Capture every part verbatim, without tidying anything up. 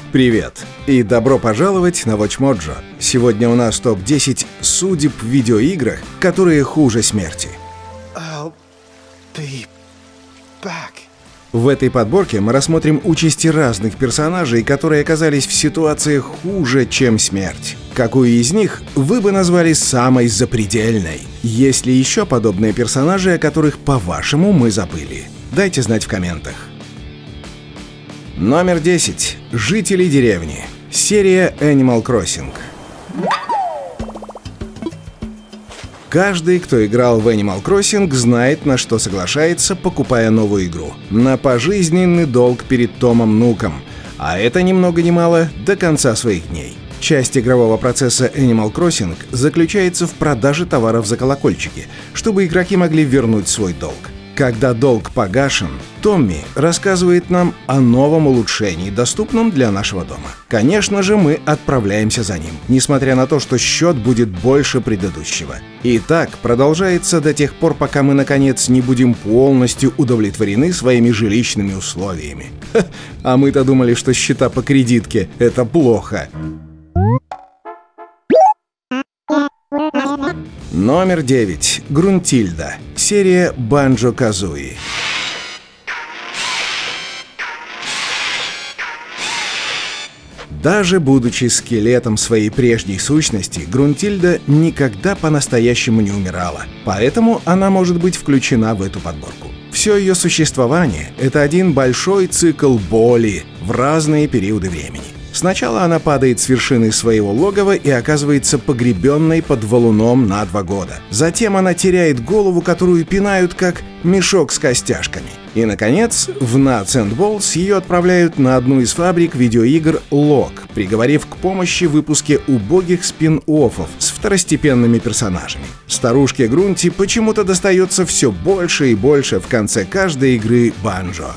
Привет и добро пожаловать на WatchMojo. Сегодня у нас топ десять судеб в видеоиграх, которые хуже смерти. I'll be back. В этой подборке мы рассмотрим участи разных персонажей, которые оказались в ситуациях хуже, чем смерть. Какую из них вы бы назвали самой запредельной? Есть ли еще подобные персонажи, о которых, по-вашему, мы забыли? Дайте знать в комментах. Номер десять. Жители деревни. Серия Animal Crossing. Каждый, кто играл в Animal Crossing, знает, на что соглашается, покупая новую игру. На пожизненный долг перед Томом Нуком. А это ни много ни мало до конца своих дней. Часть игрового процесса Animal Crossing заключается в продаже товаров за колокольчики, чтобы игроки могли вернуть свой долг. Когда долг погашен, Томми рассказывает нам о новом улучшении, доступном для нашего дома. Конечно же, мы отправляемся за ним, несмотря на то, что счет будет больше предыдущего. И так продолжается до тех пор, пока мы, наконец, не будем полностью удовлетворены своими жилищными условиями. Ха, а мы-то думали, что счета по кредитке — это плохо. Номер девять. Грунтильда. Серия Банджо-Казуи. Даже будучи скелетом своей прежней сущности, Грунтильда никогда по-настоящему не умирала, поэтому она может быть включена в эту подборку. Все ее существование — это один большой цикл боли в разные периоды времени. Сначала она падает с вершины своего логова и оказывается погребенной под валуном на два года. Затем она теряет голову, которую пинают как мешок с костяшками. И, наконец, в Nuts and Bolts ее отправляют на одну из фабрик видеоигр лог, приговорив к помощи в выпуске убогих спин-оффов с второстепенными персонажами. Старушке Грунти почему-то достается все больше и больше в конце каждой игры Банджо.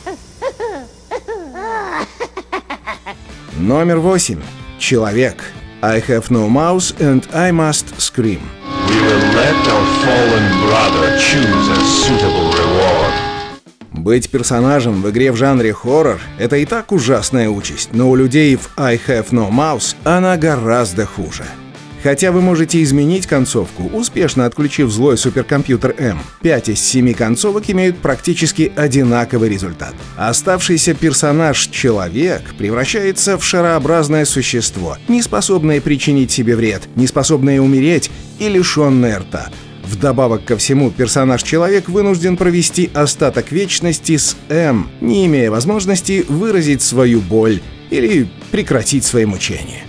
Номер восемь. Человек. I have no mouse and I must scream. We will let our fallen brother choose a suitable reward. Быть персонажем в игре в жанре хоррор — это и так ужасная участь, но у людей в I have no mouse она гораздо хуже. Хотя вы можете изменить концовку, успешно отключив злой суперкомпьютер М. Пять из семи концовок имеют практически одинаковый результат. Оставшийся персонаж Человек превращается в шарообразное существо, не способное причинить себе вред, не способное умереть и лишенное рта. Вдобавок ко всему, персонаж Человек вынужден провести остаток вечности с М, не имея возможности выразить свою боль или прекратить свои мучения.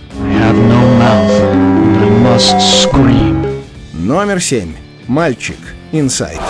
Номер семь. Мальчик. Inside.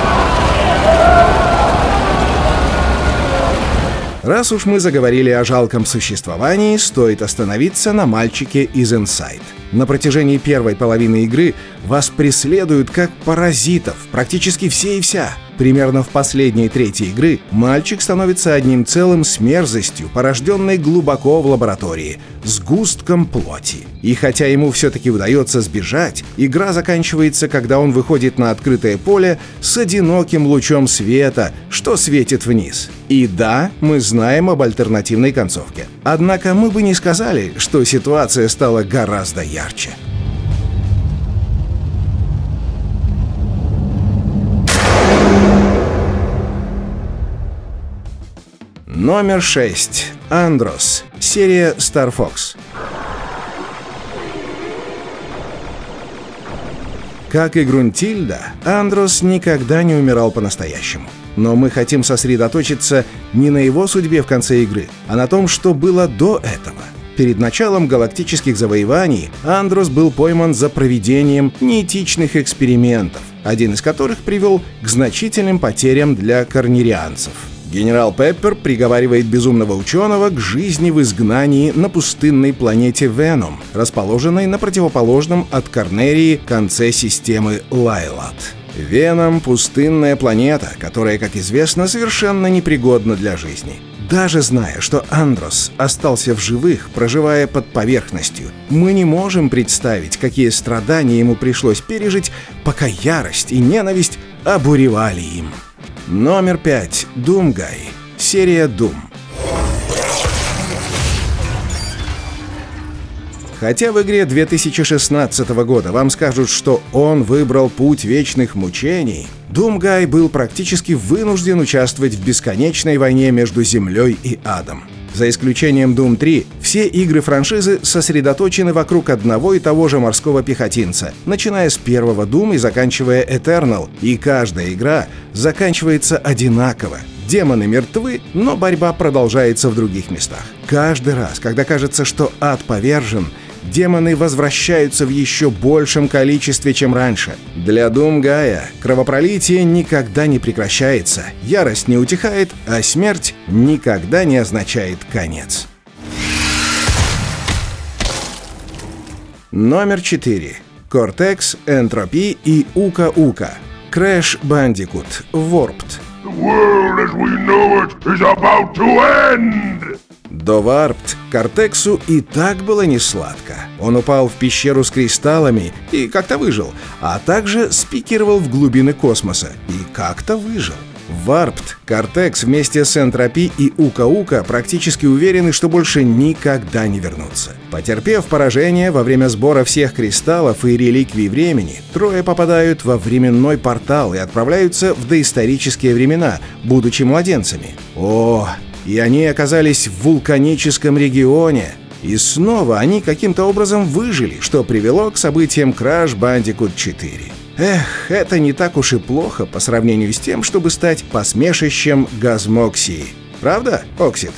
Раз уж мы заговорили о жалком существовании, стоит остановиться на мальчике из Inside. На протяжении первой половины игры вас преследуют как паразитов, практически все и вся. Примерно в последней трети игры мальчик становится одним целым с мерзостью, порожденной глубоко в лаборатории, сгустком плоти. И хотя ему все-таки удается сбежать, игра заканчивается, когда он выходит на открытое поле с одиноким лучом света, что светит вниз. И да, мы знаем об альтернативной концовке. Однако мы бы не сказали, что ситуация стала гораздо ярче. Номер шесть. Андрос. Серия Star Fox. Как и Грунтильда, Андрос никогда не умирал по-настоящему. Но мы хотим сосредоточиться не на его судьбе в конце игры, а на том, что было до этого. Перед началом галактических завоеваний Андрос был пойман за проведением неэтичных экспериментов, один из которых привел к значительным потерям для корнерианцев. Генерал Пеппер приговаривает безумного ученого к жизни в изгнании на пустынной планете Веном, расположенной на противоположном от Корнерии конце системы Лайлат. Веном — пустынная планета, которая, как известно, совершенно непригодна для жизни. Даже зная, что Андрос остался в живых, проживая под поверхностью, мы не можем представить, какие страдания ему пришлось пережить, пока ярость и ненависть обуревали им. Номер пять. Думгай. Серия Doom. Хотя в игре две тысячи шестнадцатого года вам скажут, что он выбрал путь вечных мучений, Думгай был практически вынужден участвовать в бесконечной войне между землей и адом. За исключением Doom три, все игры франшизы сосредоточены вокруг одного и того же морского пехотинца, начиная с первого Doom и заканчивая Eternal, и каждая игра заканчивается одинаково. Демоны мертвы, но борьба продолжается в других местах. Каждый раз, когда кажется, что ад повержен, демоны возвращаются в еще большем количестве, чем раньше. Для Думгая кровопролитие никогда не прекращается, ярость не утихает, а смерть никогда не означает конец. Номер четыре. Cortex, Entropy и Ука-Ука. Crash Bandicoot Warped. The world as we know it is about to end! До Warped Кортексу и так было несладко. Он упал в пещеру с кристаллами и как-то выжил, а также спикировал в глубины космоса и как-то выжил. В Warped Кортекс вместе с Энтропи и Ука-Ука практически уверены, что больше никогда не вернутся. Потерпев поражение во время сбора всех кристаллов и реликвий времени, трое попадают во временной портал и отправляются в доисторические времена, будучи младенцами. О, и они оказались в вулканическом регионе. И снова они каким-то образом выжили, что привело к событиям Crash Bandicoot четыре. Эх, это не так уж и плохо по сравнению с тем, чтобы стать посмешищем Газмоксии. Правда, Оксид?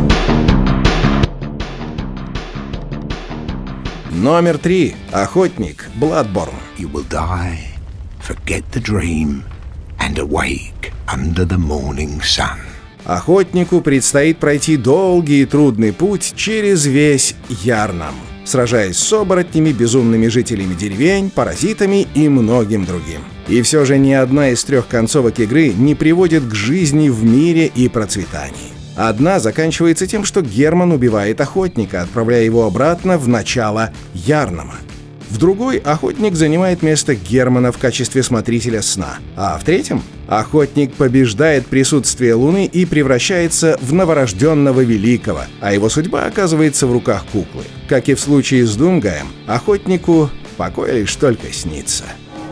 Номер три. Охотник. Bloodborne. You will die, forget the dream, and awake under the morning sun. Охотнику предстоит пройти долгий и трудный путь через весь Ярнам, сражаясь с оборотнями, безумными жителями деревень, паразитами и многим другим. И все же ни одна из трех концовок игры не приводит к жизни в мире и процветании. Одна заканчивается тем, что Герман убивает охотника, отправляя его обратно в начало Ярнама. В другой охотник занимает место Германа в качестве смотрителя сна, а в третьем охотник побеждает присутствие Луны и превращается в новорожденного великого, а его судьба оказывается в руках куклы. Как и в случае с Думгаем, охотнику покой лишь только снится.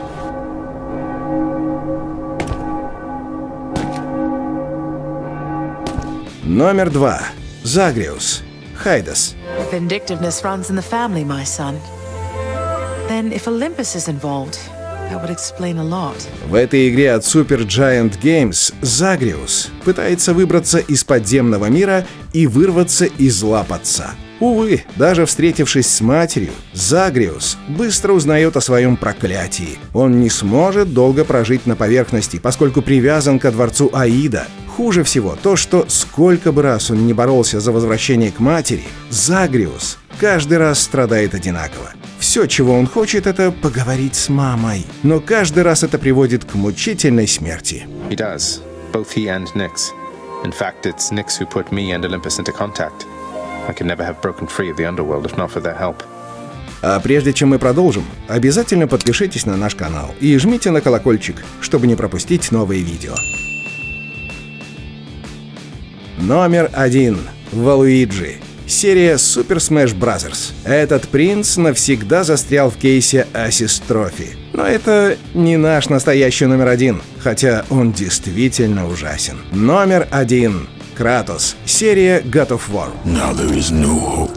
Номер два. Загриус. Хайдас. Vindictiveness runs in the family, my son. Then, if Olympus is involved, that would explain a lot. В этой игре от Supergiant Games Загриус пытается выбраться из подземного мира и вырваться из лап отца. Увы, даже встретившись с матерью, Загриус быстро узнает о своем проклятии. Он не сможет долго прожить на поверхности, поскольку привязан ко дворцу Аида. Хуже всего то, что сколько бы раз он ни боролся за возвращение к матери, Загриус каждый раз страдает одинаково. Все, чего он хочет, это поговорить с мамой. Но каждый раз это приводит к мучительной смерти. He does. Both he and Nyx. In fact, it's Nyx who put me and Olympus into contact. I could never have broken free of the underworld if not for their help. А прежде чем мы продолжим, обязательно подпишитесь на наш канал и жмите на колокольчик, чтобы не пропустить новые видео. Номер один. Валуиджи. Серия Super Smash Bros. Этот принц навсегда застрял в кейсе Asis Trophy. Но это не наш настоящий номер один, хотя он действительно ужасен. Номер один. Кратос. Серия God of War. Now there is no hope.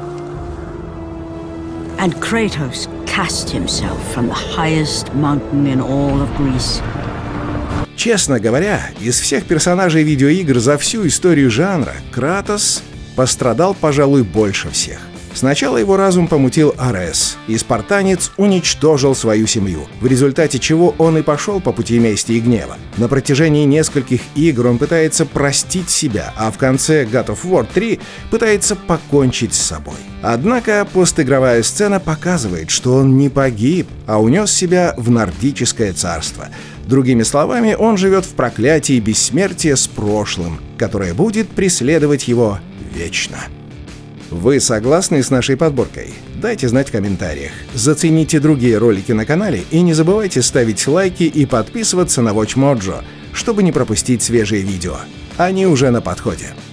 And Kratos cast himself from the highest mountain in all of Greece. Честно говоря, из всех персонажей видеоигр за всю историю жанра Кратос пострадал, пожалуй, больше всех. Сначала его разум помутил Арес, и спартанец уничтожил свою семью, в результате чего он и пошел по пути мести и гнева. На протяжении нескольких игр он пытается простить себя, а в конце God of War три пытается покончить с собой. Однако постигровая сцена показывает, что он не погиб, а унес себя в нордическое царство. Другими словами, он живет в проклятии бессмертия с прошлым, которое будет преследовать его вечно. Вы согласны с нашей подборкой? Дайте знать в комментариях. Зацените другие ролики на канале и не забывайте ставить лайки и подписываться на WatchMojo, чтобы не пропустить свежие видео. Они уже на подходе.